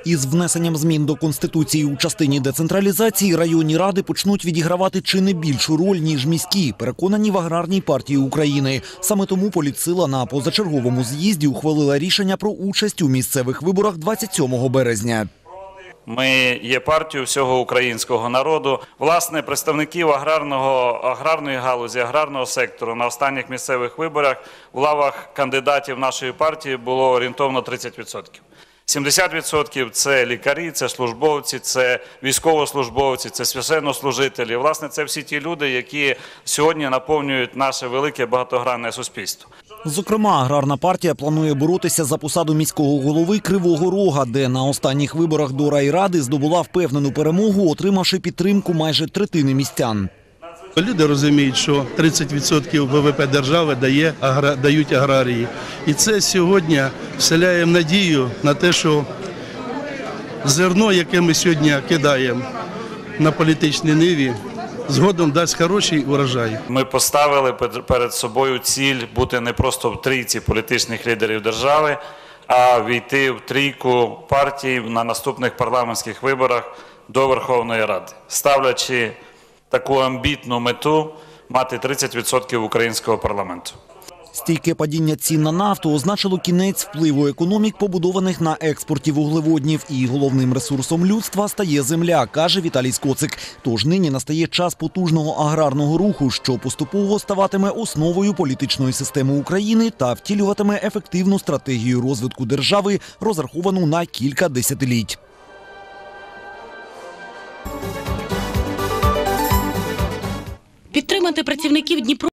Із внесенням змін до Конституції у частині децентралізації районні ради почнуть відігравати чи не більшу роль, ніж міські, переконані в Аграрній партії України. Саме тому політсила на позачерговому з'їзді ухвалила рішення про участь у місцевих виборах 27 березня. Ми є партією всього українського народу. Власне, представників аграрної галузі, аграрного сектору на останніх місцевих виборах в лавах кандидатів нашої партії було орієнтовно 30%. 70% – це лікарі, це службовці, це військовослужбовці, це священнослужителі. Власне, це всі ті люди, які сьогодні наповнюють наше велике багатогранне суспільство. Зокрема, Аграрна партія планує боротися за посаду міського голови Кривого Рога, де на останніх виборах до райради здобула впевнену перемогу, отримавши підтримку майже третини містян. Люди розуміють, що 30% ВВП держави дають аграрії. І це сьогодні вселяє надію на те, що зерно, яке ми сьогодні кидаємо на політичній ниві, згодом дасть хороший урожай. Ми поставили перед собою ціль бути не просто в трійці політичних лідерів держави, а війти в трійку партій на наступних парламентських виборах до Верховної Ради, ставлячи таку амбітну мету мати 30% українського парламенту. Стійке падіння цін на нафту означило кінець впливу економік, побудованих на експорті вуглеводнів. І головним ресурсом людства стає земля, каже Віталій Скоцик. Тож нині настає час потужного аграрного руху, що поступово ставатиме основою політичної системи України та втілюватиме ефективну стратегію розвитку держави, розраховану на кілька десятиліть. Підтримати працівників Дніпро